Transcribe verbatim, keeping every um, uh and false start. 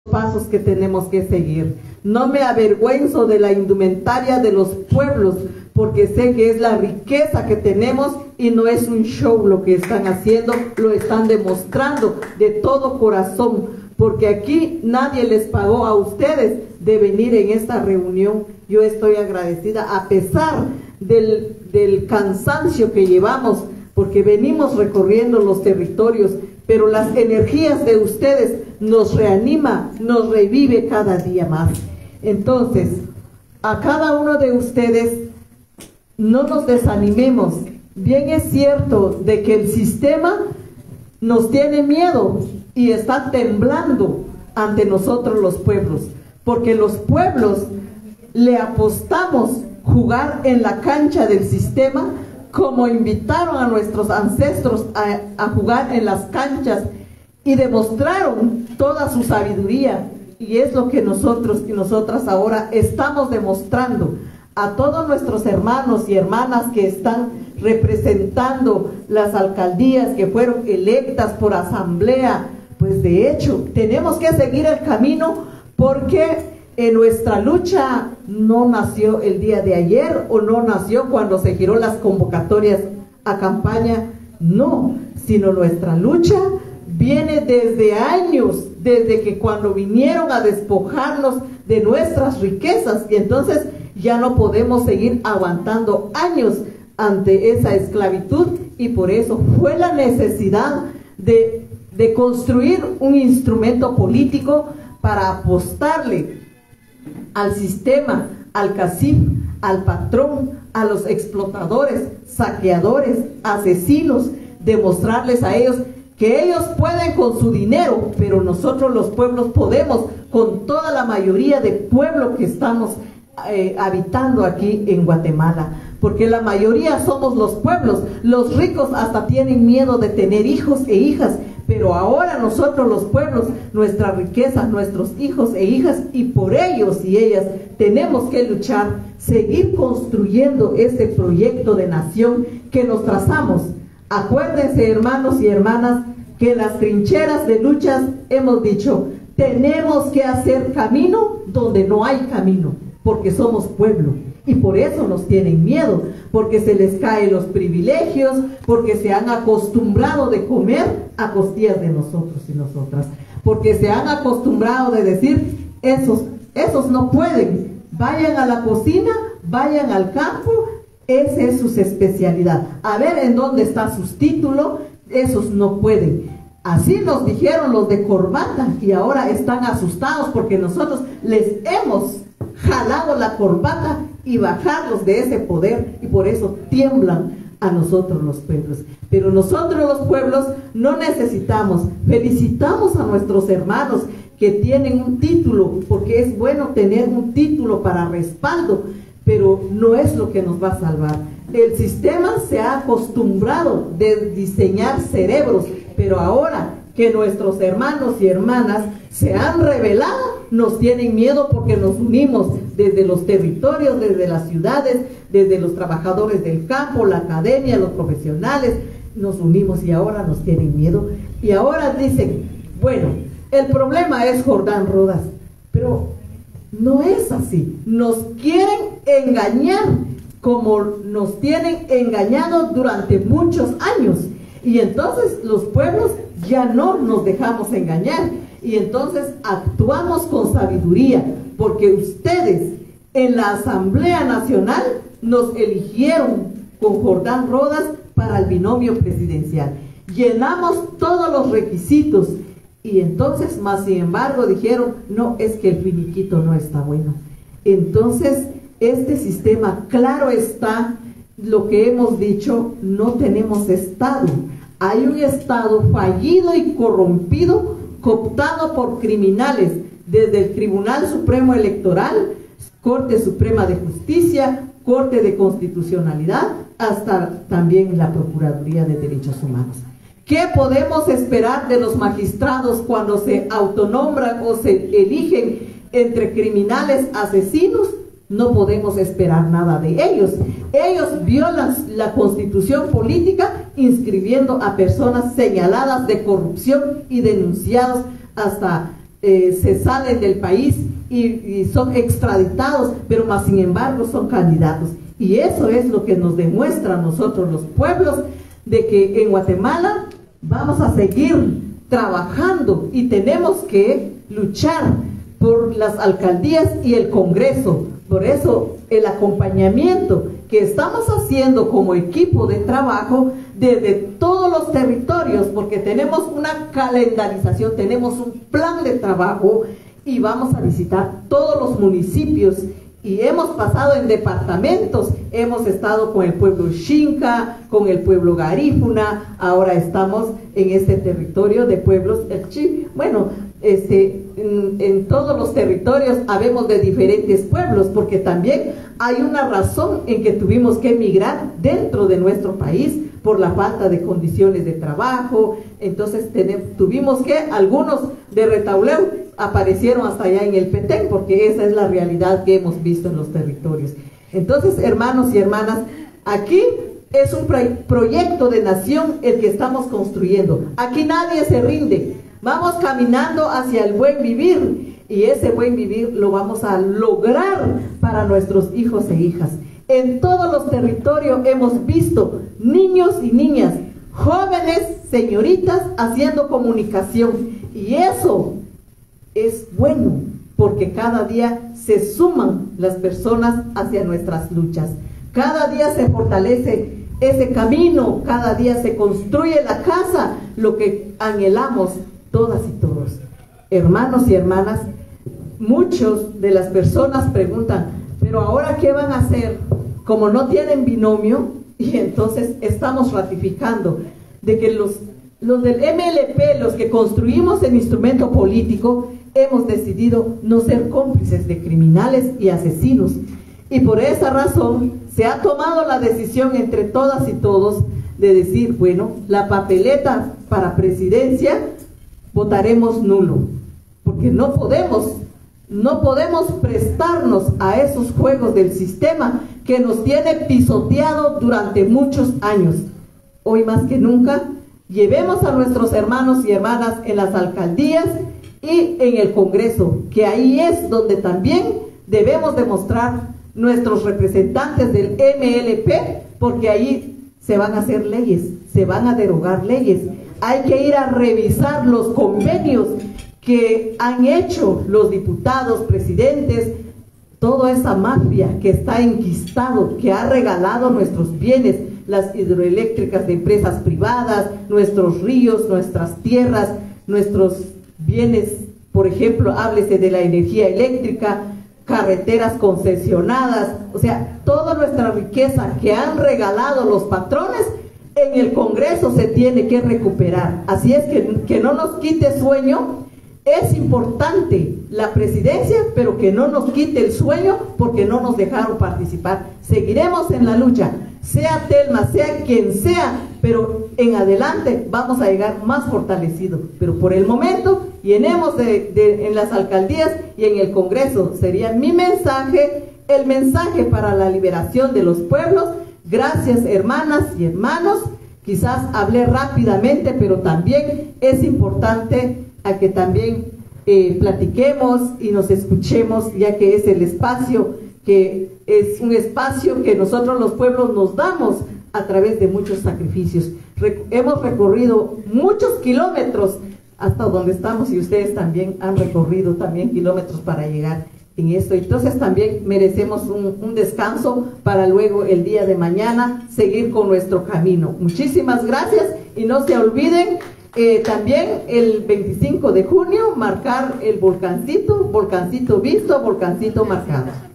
pasos que tenemos que seguir. No me avergüenzo de la indumentaria de los pueblos, porque sé que es la riqueza que tenemos y no es un show lo que están haciendo, lo están demostrando de todo corazón, porque aquí nadie les pagó a ustedes de venir en esta reunión. Yo estoy agradecida a pesar del, del cansancio que llevamos, porque venimos recorriendo los territorios, pero las energías de ustedes nos reanima, nos revive cada día más. Entonces, a cada uno de ustedes, no nos desanimemos. Bien es cierto de que el sistema nos tiene miedo y está temblando ante nosotros los pueblos, porque los pueblos le apostamos jugar en la cancha del sistema, como invitaron a nuestros ancestros a, a jugar en las canchas y demostraron toda su sabiduría, y es lo que nosotros y nosotras ahora estamos demostrando a todos nuestros hermanos y hermanas que están representando las alcaldías que fueron electas por asamblea. Pues de hecho tenemos que seguir el camino, porque en nuestra lucha no nació el día de ayer o no nació cuando se giró las convocatorias a campaña, no, sino nuestra lucha viene desde años, desde que cuando vinieron a despojarnos de nuestras riquezas, y entonces ya no podemos seguir aguantando años ante esa esclavitud, y por eso fue la necesidad de, de construir un instrumento político para apostarle al sistema, al cacique, al patrón, a los explotadores, saqueadores, asesinos, demostrarles a ellos que ellos pueden con su dinero, pero nosotros los pueblos podemos con toda la mayoría de pueblo que estamos eh, habitando aquí en Guatemala, porque la mayoría somos los pueblos. Los ricos hasta tienen miedo de tener hijos e hijas, pero ahora nosotros los pueblos, nuestra riqueza, nuestros hijos e hijas, y por ellos y ellas tenemos que luchar, seguir construyendo ese proyecto de nación que nos trazamos. Acuérdense, hermanos y hermanas, que en las trincheras de luchas hemos dicho, tenemos que hacer camino donde no hay camino, porque somos pueblo. Y por eso nos tienen miedo, porque se les caen los privilegios, porque se han acostumbrado de comer a costillas de nosotros y nosotras, porque se han acostumbrado de decir, esos, esos no pueden, vayan a la cocina, vayan al campo, esa es su especialidad, a ver en dónde está sus títulos, esos no pueden. Así nos dijeron los de corbata, y ahora están asustados porque nosotros les hemos jalado la corbata y bajarlos de ese poder, y por eso tiemblan a nosotros los pueblos. Pero nosotros los pueblos no necesitamos, felicitamos a nuestros hermanos que tienen un título, porque es bueno tener un título para respaldo, pero no es lo que nos va a salvar. El sistema se ha acostumbrado de diseñar cerebros, pero ahora que nuestros hermanos y hermanas se han rebelado, nos tienen miedo porque nos unimos desde los territorios, desde las ciudades, desde los trabajadores del campo, la academia, los profesionales, nos unimos y ahora nos tienen miedo. Y ahora dicen, bueno, el problema es Jordán Rodas, pero no es así. Nos quieren engañar como nos tienen engañado durante muchos años, y entonces los pueblos ya no nos dejamos engañar, y entonces actuamos con sabiduría, porque ustedes en la Asamblea Nacional nos eligieron con Jordán Rodas para el binomio presidencial, llenamos todos los requisitos, y entonces más sin embargo dijeron, no, es que el finiquito no está bueno. Entonces este sistema, claro está, lo que hemos dicho, no tenemos Estado. Hay un Estado fallido y corrompido, cooptado por criminales, desde el Tribunal Supremo Electoral, Corte Suprema de Justicia, Corte de Constitucionalidad, hasta también la Procuraduría de Derechos Humanos. ¿Qué podemos esperar de los magistrados cuando se autonombran o se eligen entre criminales asesinos? No podemos esperar nada de ellos. Ellos violan la constitución política inscribiendo a personas señaladas de corrupción y denunciados hasta eh, se salen del país y, y son extraditados, pero más sin embargo son candidatos. Y eso es lo que nos demuestra a nosotros los pueblos, de que en Guatemala vamos a seguir trabajando y tenemos que luchar por las alcaldías y el Congreso. Por eso el acompañamiento que estamos haciendo como equipo de trabajo desde todos los territorios, porque tenemos una calendarización, tenemos un plan de trabajo y vamos a visitar todos los municipios. Y hemos pasado en departamentos, hemos estado con el pueblo Xinca, con el pueblo Garífuna, ahora estamos en este territorio de pueblos el Chi. Bueno, este, en, en todos los territorios habemos de diferentes pueblos, porque también hay una razón en que tuvimos que emigrar dentro de nuestro país por la falta de condiciones de trabajo. Entonces tenemos, tuvimos que, algunos de Retauleu aparecieron hasta allá en el Petén, porque esa es la realidad que hemos visto en los territorios. Entonces, hermanos y hermanas, aquí es un proyecto de nación el que estamos construyendo. Aquí nadie se rinde, vamos caminando hacia el buen vivir, y ese buen vivir lo vamos a lograr para nuestros hijos e hijas. En todos los territorios hemos visto niños y niñas, jóvenes, señoritas haciendo comunicación, y eso es bueno, porque cada día se suman las personas hacia nuestras luchas. Cada día se fortalece ese camino, cada día se construye la casa, lo que anhelamos todas y todos. Hermanos y hermanas, muchos de las personas preguntan, pero ahora ¿qué van a hacer? Como no tienen binomio, y entonces estamos ratificando de que los, los del M L P, los que construimos el instrumento político, hemos decidido no ser cómplices de criminales y asesinos, y por esa razón se ha tomado la decisión entre todas y todos de decir, bueno, la papeleta para presidencia votaremos nulo, porque no podemos no podemos prestarnos a esos juegos del sistema que nos tiene pisoteado durante muchos años. Hoy más que nunca, llevemos a nuestros hermanos y hermanas en las alcaldías y en el Congreso, que ahí es donde también debemos demostrar nuestros representantes del M L P, porque ahí se van a hacer leyes, se van a derogar leyes. Hay que ir a revisar los convenios que han hecho los diputados, presidentes, toda esa mafia que está enquistado, que ha regalado nuestros bienes, las hidroeléctricas de empresas privadas, nuestros ríos, nuestras tierras, nuestros bienes, por ejemplo, háblese de la energía eléctrica, carreteras concesionadas, o sea, toda nuestra riqueza que han regalado los patrones, en el Congreso se tiene que recuperar. Así es que, que no nos quite sueño. Es importante la presidencia, pero que no nos quite el sueño porque no nos dejaron participar. Seguiremos en la lucha, sea Telma, sea quien sea, pero en adelante vamos a llegar más fortalecidos. Pero por el momento, llenemos de, de, en las alcaldías y en el Congreso. Sería mi mensaje, el mensaje para la liberación de los pueblos. Gracias, hermanas y hermanos. Quizás hablé rápidamente, pero también es importante a que también eh, platiquemos y nos escuchemos, ya que es el espacio, que es un espacio que nosotros los pueblos nos damos a través de muchos sacrificios. Re- hemos recorrido muchos kilómetros hasta donde estamos, y ustedes también han recorrido también kilómetros para llegar en esto. Entonces también merecemos un, un descanso para luego el día de mañana seguir con nuestro camino. Muchísimas gracias, y no se olviden Eh, también el veinticinco de junio marcar el volcancito, volcancito visto, volcancito marcado.